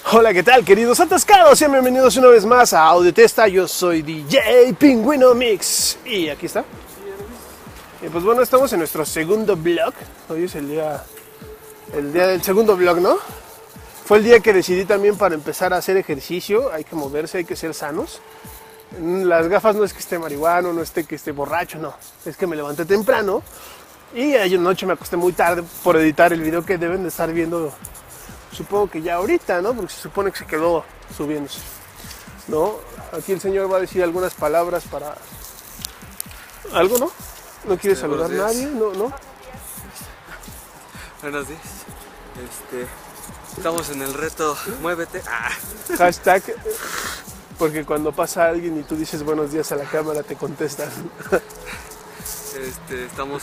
Hola, ¿qué tal, queridos atascados? Sean bienvenidos una vez más a Audiotesta. Yo soy DJ Pingüino Mix. Y aquí está. Y pues bueno, estamos en nuestro segundo vlog. Hoy es el día del segundo vlog, ¿no? Fue el día que decidí también para empezar a hacer ejercicio. Hay que moverse, hay que ser sanos. Las gafas no es que esté marihuano, no es que esté borracho, no. Es que me levanté temprano. Y ayer noche me acosté muy tarde por editar el video que deben de estar viendo. Supongo que ya ahorita, ¿no? Porque se supone que se quedó subiéndose, ¿no? Aquí el señor va a decir algunas palabras para... ¿Algo, no? ¿No quiere saludar a nadie? ¿No? Buenos días. Estamos en el reto Muévete. Hashtag, porque cuando pasa alguien y tú dices buenos días a la cámara, te contestan. Estamos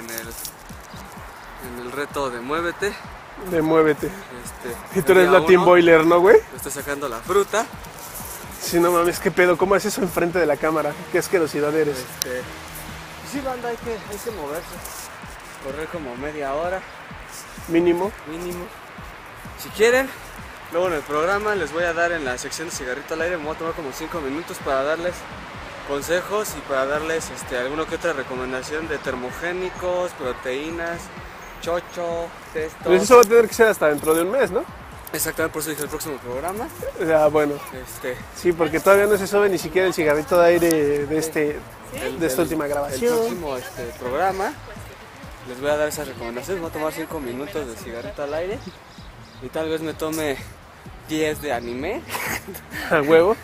en el reto de Muévete. De Muévete. Y tú eres la Team Boiler, ¿no, güey? Estoy sacando la fruta. Sí, no mames, qué pedo, ¿cómo haces eso enfrente de la cámara? Qué asquerosidad eres. Sí, banda, hay que moverse. Correr como media hora. Mínimo. Si quieren, luego en el programa les voy a dar en la sección de cigarrito al aire. Me voy a tomar como 5 minutos para darles consejos y para darles alguna que otra recomendación de termogénicos, proteínas, chocho, testo. Pero eso va a tener que ser hasta dentro de un mes, ¿no? Exactamente, por eso dije el próximo programa. Ya, bueno. Sí, porque todavía no se sube ni siquiera el cigarrito de aire de esta última grabación. El próximo programa les voy a dar esas recomendaciones. Voy a tomar 5 minutos de cigarrito al aire y tal vez me tome 10 de anime. A huevo.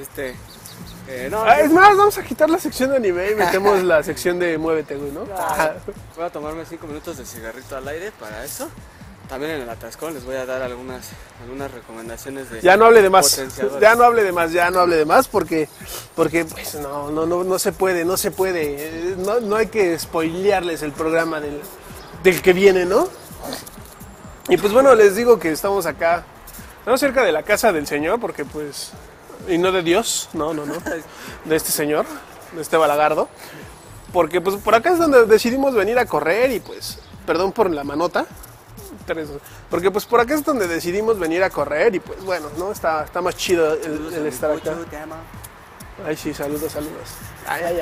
Es más, vamos a quitar la sección de anime y metemos la sección de Muévete, güey, ¿no? Voy a tomarme 5 minutos de cigarrito al aire para eso. También en el atascón les voy a dar algunas recomendaciones de... Ya no hable de más, ya no hable de más porque pues no se puede, no hay que spoilearles el programa del que viene, ¿no? Y pues bueno, les digo que estamos acá, no cerca de la casa del señor, porque pues, y no de Dios, no, de este señor, de este balagardo, porque pues por acá es donde decidimos venir a correr y pues, perdón por la manota, porque pues por acá es donde decidimos venir a correr y pues bueno, ¿no? Está más chido el estar acá. Ay, sí, saludos. Ay.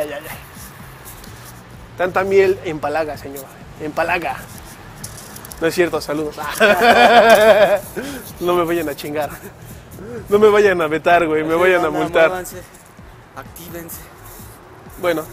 Tanta miel empalaga, señor. Empalaga. No es cierto, saludos. No me vayan a chingar. No me vayan a vetar, güey. Me vayan a multar. Muévanse, actívense. Bueno.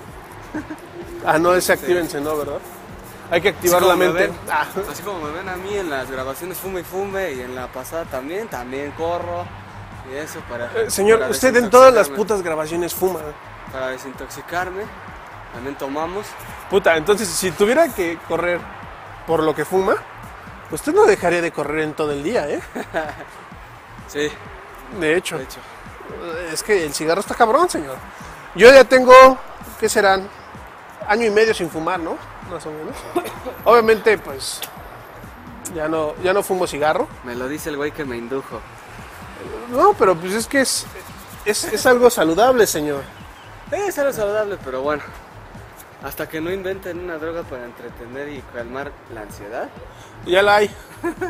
No es actívense, ¿no? ¿Verdad? Hay que activar la mente. Así como me ven a mí en las grabaciones fume y fume y en la pasada también corro y eso para... Señor, para usted en todas las putas grabaciones fuma. Para desintoxicarme, también tomamos. Puta, entonces si tuviera que correr por lo que fuma, usted no dejaría de correr en todo el día, ¿eh? Sí. De hecho. Es que el cigarro está cabrón, señor. Yo ya tengo, ¿qué serán? Año y medio sin fumar, ¿no? Más o menos. Obviamente, pues, ya no fumo cigarro. Me lo dice el güey que me indujo. No, pero pues es que es algo saludable, señor. Es algo saludable, pero bueno. Hasta que no inventen una droga para entretener y calmar la ansiedad. Ya la hay.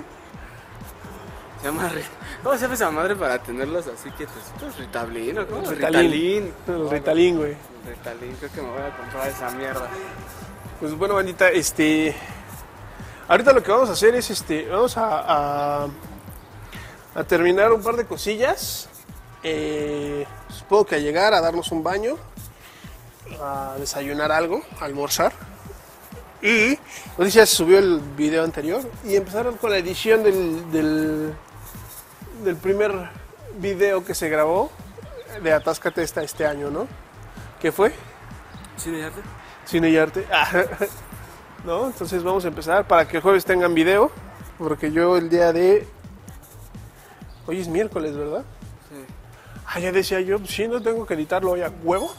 ¿Cómo se llama esa madre para tenerlos así quietos? Pues Ritablin, ¿o cómo? Ritalin. El Ritalin, güey. Ritalin, creo que me voy a comprar esa mierda. Pues bueno, bandita, ahorita lo que vamos a hacer es, vamos a terminar un par de cosillas. Supongo que a llegar, a darnos un baño, a desayunar algo, a almorzar. Y, no sé si ya se subió el video anterior, y empezar con la edición del primer video que se grabó de Atáscate este año, ¿no? ¿Qué fue? Cine y arte. ¿No? Entonces vamos a empezar para que el jueves tengan video, porque yo el día de... Hoy es miércoles, ¿verdad? Sí. Ya decía yo, pues sí, no tengo que editarlo hoy a huevo.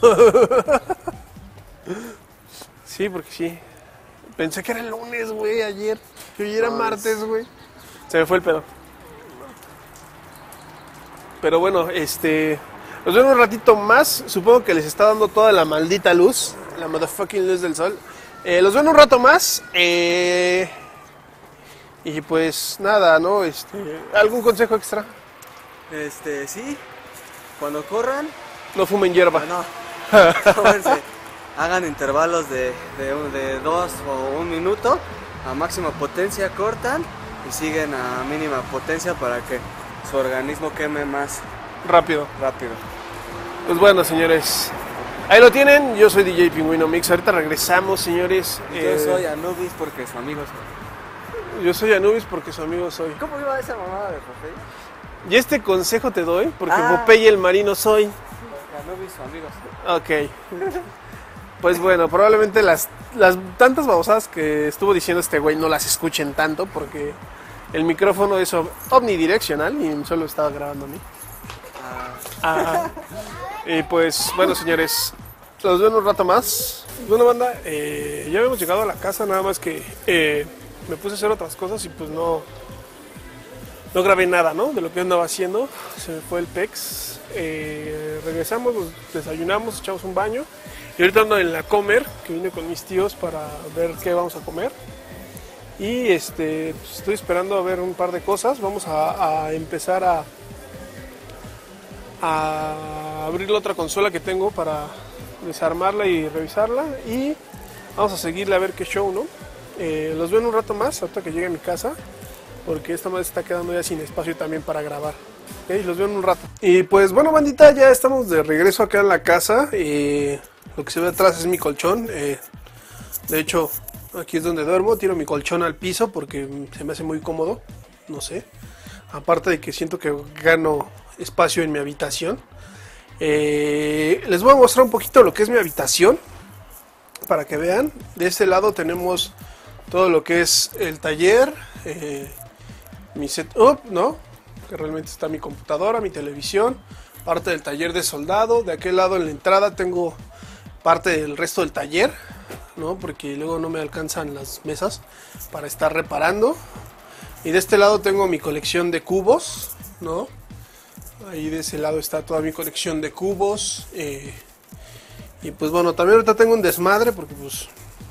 Sí, porque sí. Pensé que era el lunes, güey, ayer. Que hoy era martes, güey. Se me fue el pedo. Pero bueno, nos vemos un ratito más. Supongo que les está dando toda la maldita luz. La motherfucking luz del sol. Los veo en un rato más. Y pues nada, ¿no? ¿Algún consejo extra? Sí, cuando corran, No fumen hierba. no, tómense, hagan intervalos de 2 o 1 minuto, a máxima potencia cortan y siguen a mínima potencia para que su organismo queme más Rápido. rápido. Pues bueno, señores, ahí lo tienen. Yo soy DJ Pingüino Mix. Ahorita regresamos, señores. Yo soy Anubis porque su amigo soy. Yo soy Anubis porque su amigo soy. ¿Cómo iba esa mamada de Popeye? Y este consejo te doy porque Ah. Popeye el marino soy. Anubis su amigo Ok. soy. Pues bueno, probablemente las tantas babosadas que estuvo diciendo este güey no las escuchen tanto porque el micrófono es omnidireccional y solo estaba grabando a mí. Y pues bueno, señores, los veo en un rato más. Bueno, banda, ya habíamos llegado a la casa, nada más que me puse a hacer otras cosas y pues no grabé nada, ¿no? De lo que andaba haciendo. Se me fue el pex. Regresamos, desayunamos, echamos un baño. Y ahorita ando en la comer, que vine con mis tíos para ver qué vamos a comer. Y pues estoy esperando a ver un par de cosas. Vamos a empezar a abrir la otra consola que tengo para desarmarla y revisarla. Y vamos a seguirle a ver qué show, ¿no? Los veo en un rato más, hasta que llegue a mi casa. Porque esta madre se está quedando ya sin espacio también para grabar. ¿Okay? Los veo en un rato. Y pues bueno, bandita, ya estamos de regreso acá en la casa. Lo que se ve atrás es mi colchón. De hecho, aquí es donde duermo. Tiro mi colchón al piso porque se me hace muy cómodo. No sé. Aparte de que siento que gano espacio en mi habitación. Les voy a mostrar un poquito lo que es mi habitación. Para que vean. De este lado tenemos todo lo que es el taller. Mi setup, ¿no? Que realmente está mi computadora, mi televisión. Parte del taller de soldado. De aquel lado en la entrada tengo parte del resto del taller, ¿no? Porque luego no me alcanzan las mesas para estar reparando. Y de este lado tengo mi colección de cubos, ¿no? Ahí de ese lado está toda mi colección de cubos. Y pues bueno, también ahorita tengo un desmadre porque pues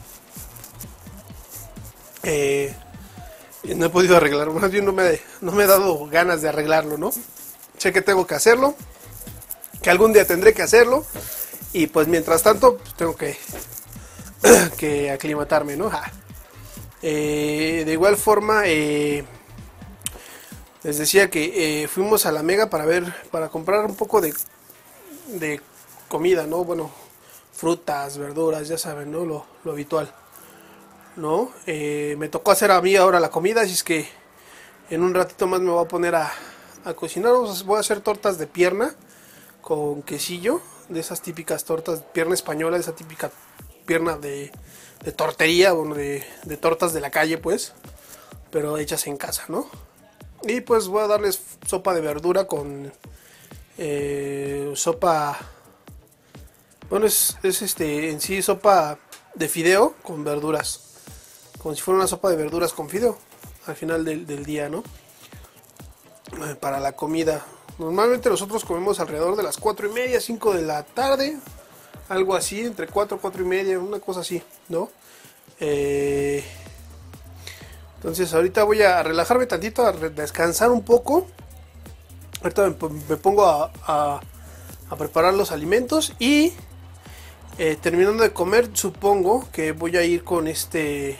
no he podido arreglarlo. Más bien no me he dado ganas de arreglarlo, ¿no? Sé que tengo que hacerlo, que algún día tendré que hacerlo. Y pues mientras tanto pues, tengo que aclimatarme, ¿no? De igual forma, les decía que fuimos a la Mega para comprar un poco de comida, ¿no? Bueno, frutas, verduras, ya saben, ¿no? Lo habitual, ¿no? Me tocó hacer a mí ahora la comida, así es que en un ratito más me voy a poner a cocinar. Voy a hacer tortas de pierna con quesillo, de esas típicas tortas, pierna española, esa típica pierna de tortería, bueno, de tortas de la calle, pues, pero hechas en casa, ¿no? Y pues voy a darles sopa de verdura con sopa, bueno, es en sí sopa de fideo con verduras, como si fuera una sopa de verduras con fideo al final del día, ¿no? Para la comida. Normalmente nosotros comemos alrededor de las 4:30, 5 de la tarde, algo así, entre 4 y 4:30, una cosa así, ¿no? Entonces ahorita voy a relajarme tantito, a descansar un poco. Ahorita me pongo a preparar los alimentos y terminando de comer, supongo que voy a ir con este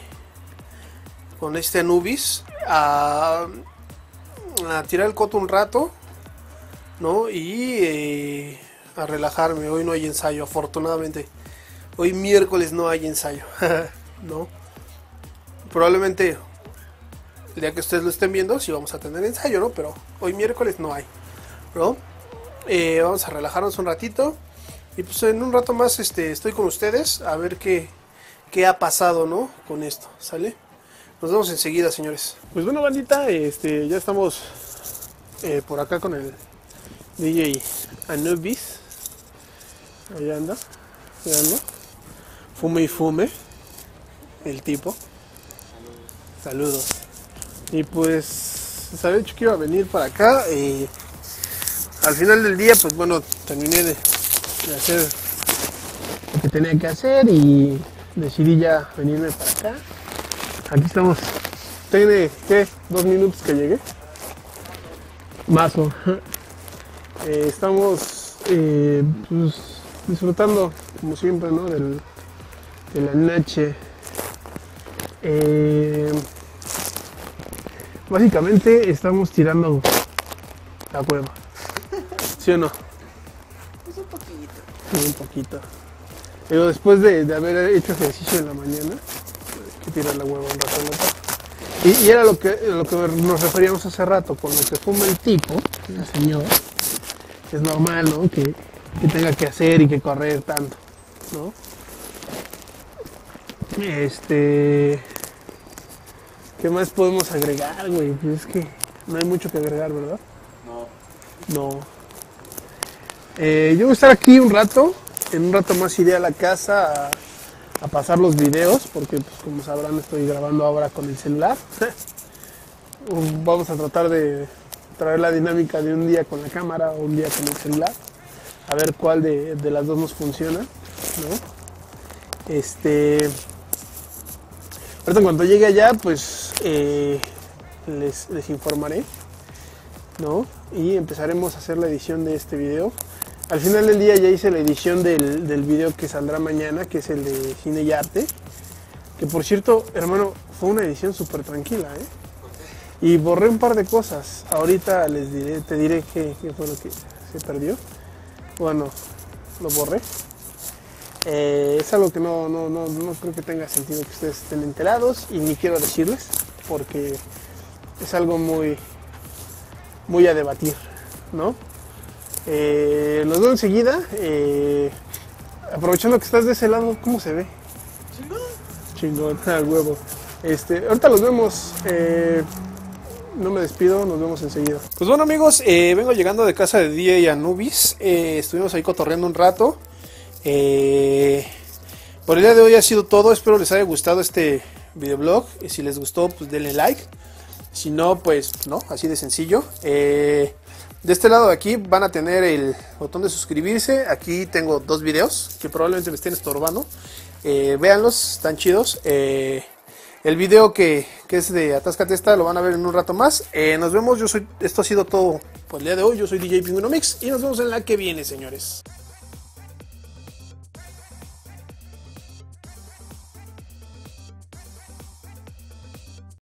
Anubis a tirar el coto un rato, ¿no? Y a relajarme. Hoy no hay ensayo, afortunadamente. Hoy miércoles no hay ensayo, ¿no? Probablemente el día que ustedes lo estén viendo sí vamos a tener ensayo, ¿no? Pero hoy miércoles no hay, ¿no? Vamos a relajarnos un ratito. Y pues en un rato más estoy con ustedes a ver qué ha pasado, ¿no? Con esto, ¿sale? Nos vemos enseguida, señores. Pues bueno, bandita, ya estamos por acá con el DJ Anubis. Ahí anda, veanlo. Fume y fume, el tipo. Saludos. Y pues, se había dicho que iba a venir para acá. Al final del día, pues bueno, terminé de hacer lo que tenía que hacer y decidí ya venirme para acá. Aquí estamos. Tiene, ¿qué? 2 minutos que llegué. Mazo. Estamos pues, disfrutando, como siempre, ¿no? de la noche. Básicamente estamos tirando la hueva. ¿Sí o no? Pues un poquito. Sí, un poquito. Pero después de haber hecho ejercicio en la mañana, hay que tirar la hueva un rato, ¿no? Y era lo que nos referíamos hace rato, con lo que fuma el tipo, el señor. Es normal, ¿no? Que tenga que hacer y que correr tanto, ¿no? ¿Qué más podemos agregar, güey? Pues es que no hay mucho que agregar, ¿verdad? No. Yo voy a estar aquí un rato. En un rato más iré a la casa a pasar los videos, porque pues, como sabrán estoy grabando ahora con el celular. Vamos a tratar de traer la dinámica de un día con la cámara o un día con el celular. A ver cuál de las dos nos funciona, ¿no? Ahorita en cuanto llegue allá, pues les informaré, ¿no? Y empezaremos a hacer la edición de este video. Al final del día ya hice la edición del video que saldrá mañana, que es el de cine y arte. Que por cierto, hermano, fue una edición súper tranquila, ¿eh? Y borré un par de cosas. Ahorita te diré qué fue lo que se perdió. Bueno, lo borré. Es algo que no creo que tenga sentido que ustedes estén enterados y ni quiero decirles porque es algo muy a debatir, ¿no? Los veo enseguida. Aprovechando que estás de ese lado, ¿cómo se ve? Chingón, al huevo. Ahorita los vemos. No me despido, nos vemos enseguida. Pues bueno, amigos, vengo llegando de casa de DJ Anubis. Estuvimos ahí cotorreando un rato. Por el día de hoy ha sido todo. Espero les haya gustado este videoblog. Si les gustó, pues denle like. Si no, pues no, así de sencillo. De este lado de aquí van a tener el botón de suscribirse. Aquí tengo 2 videos que probablemente me estén estorbando. Véanlos, están chidos. El video que es de Atáscate Esta lo van a ver en un rato más. Nos vemos. Esto ha sido todo por el día de hoy. Yo soy DJ Pingüino Mix y nos vemos en la que viene, señores.